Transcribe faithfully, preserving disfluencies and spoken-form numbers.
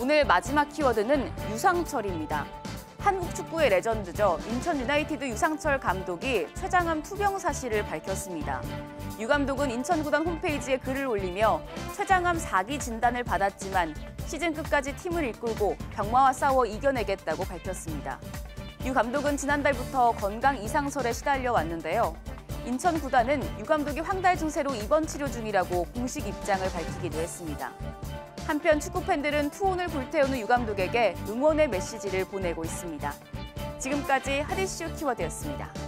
오늘 마지막 키워드는 유상철입니다. 한국 축구의 레전드죠. 인천 유나이티드 유상철 감독이 췌장암 투병 사실을 밝혔습니다. 유 감독은 인천 구단 홈페이지에 글을 올리며 췌장암 사 기 진단을 받았지만 시즌 끝까지 팀을 이끌고 병마와 싸워 이겨내겠다고 밝혔습니다. 유 감독은 지난달부터 건강 이상설에 시달려 왔는데요. 인천 구단은 유 감독이 황달 증세로 입원 치료 중이라고 공식 입장을 밝히기도 했습니다. 한편 축구팬들은 투혼을 불태우는 유 감독에게 응원의 메시지를 보내고 있습니다. 지금까지 핫이슈 키워드였습니다.